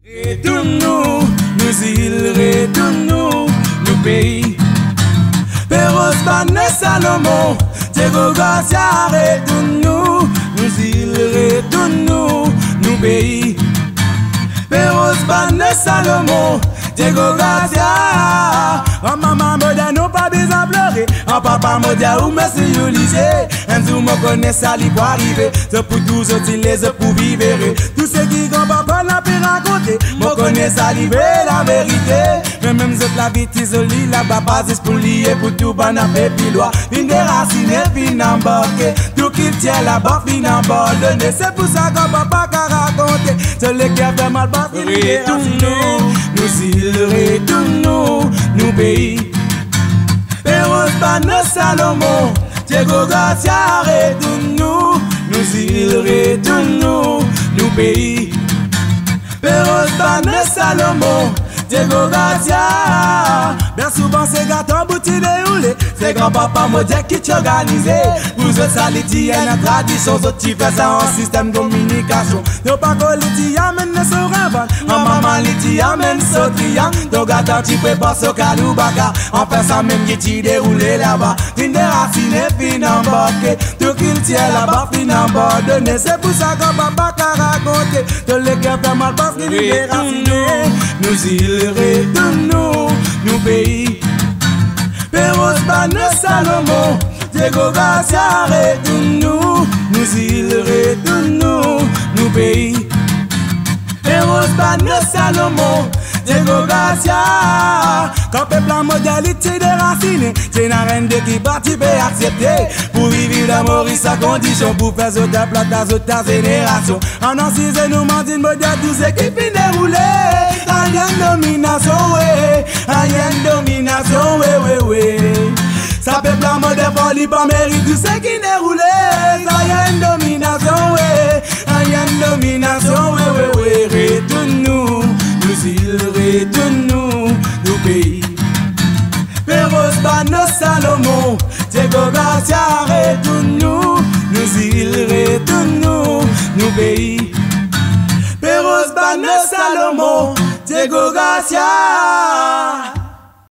Retourne-nous, nous îles, retourne-nous, nous pays. Perros, Banne, Salomon, Diego Garcia, retourne-nous, nous îles, retourne-nous, nous pays. Perros, Banne, Salomon, Diego Garcia. Oh maman me dit non pas besoin pleurer. Oh papa me dit où me suis Ulysse. Un jour me connaît ça li pour arriver. C'est pour tous les pour vivre. Tout ce qui grand papa n'a pu raconter. Me connaît ça li la vérité. Mais même cette la vie isolée la papa c'est pour lier pour tout ban à pépilois. Une déracine fin embarqué. Tout qui tient là-bas fin abandonné. C'est pour ça que papa qu'a raconté. C'est le cœur fait mal parce qu'il est retourne-nous. Nous îles, retourne-nous, nous pays. Perros, Banne, Salomon, Diego Garcia, retourne-nous, nous îles, retourne-nous, nous pays. Perros, Banne, Salomon, Diego Garcia. Bien souvent c'est gâteau bouti déroulé. C'est grand-papa me dit qui t'organisé. Vous êtes saliti et la tradition. So tu fais ça en système de communication. Nos pas coliti amène ne se revend. En maman liti amène ce triangle. Donc gâteau tu prépares ce caloubaka. En fait ça même qui t'y déroulé là-bas. Une déracine fin embarqué. Tout qu'il tient là-bas fin abandonné. C'est pour ça que papa qu'a raconté. Tout le cœur fait mal parce qu'il est déraciné. Nous îles, retourne-nous, nous pays. Perros, Banne, Salomon, Diego Garcia, retourne-nous, nous îles, retourne-nous, nous pays. Perros, Banne, Salomon, Diego Garcia. Quand peuple en modalité déraciné, c'est une reine de qui parti peut accepter. Pour vivre dans Maurice à condition, pour faire sauter ta génération. En assise nous mandine modèle tout ce qui finit déroulé. Ayen domination, ouais, ayen domination, ouais. Ça peuple en mode folie, pas mérite tout ce qui déroulé. Ayen domination, ouais, ayen domination, ouais. Retourne-nous, nous îles, retourne-nous, nous pays. Perros, Banne, Salomon, Diego Garcia, retourne-nous, nous îles, retourne-nous, nous pays. Perros, Banne, Salomon, Diego Garcia.